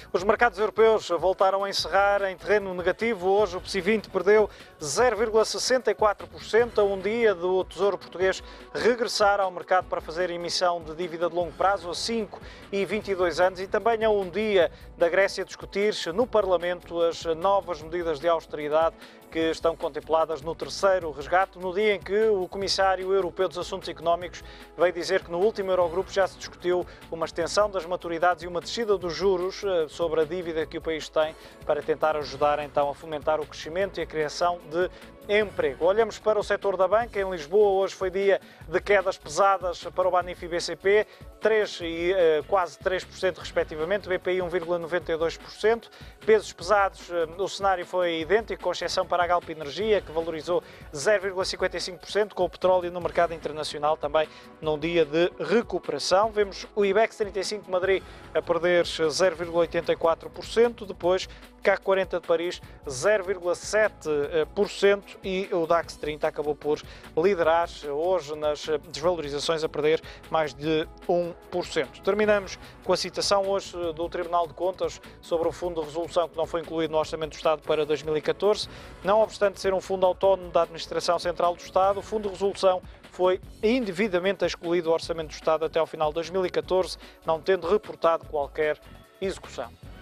Os mercados europeus voltaram a encerrar em terreno negativo. Hoje o PSI 20 perdeu 0,64% a um dia do Tesouro Português regressar ao mercado para fazer emissão de dívida de longo prazo a 5 e 22 anos e também a um dia da Grécia discutir no Parlamento as novas medidas de austeridade que estão contempladas no terceiro resgate, no dia em que o Comissário Europeu dos Assuntos Económicos veio dizer que no último Eurogrupo já se discutiu uma extensão das maturidades e uma descida dos juros sobre a dívida que o país tem para tentar ajudar então a fomentar o crescimento e a criação de emprego. Olhamos para o setor da banca. Em Lisboa hoje foi dia de quedas pesadas para o Banif e BCP, 3% e quase 3% respectivamente, BPI 1,92%. Pesos pesados, o cenário foi idêntico, com exceção para a Galp Energia, que valorizou 0,55%, com o petróleo no mercado internacional também num dia de recuperação. Vemos o IBEX 35 de Madrid a perder 0,84%, depois CAC 40 de Paris 0,7% e o DAX 30 acabou por liderar hoje nas desvalorizações a perder mais de 1%. Terminamos com a citação hoje do Tribunal de Contas sobre o Fundo de Resolução que não foi incluído no Orçamento do Estado para 2014. Não obstante ser um fundo autónomo da Administração Central do Estado, o Fundo de Resolução foi indevidamente excluído do Orçamento do Estado até ao final de 2014, não tendo reportado qualquer execução.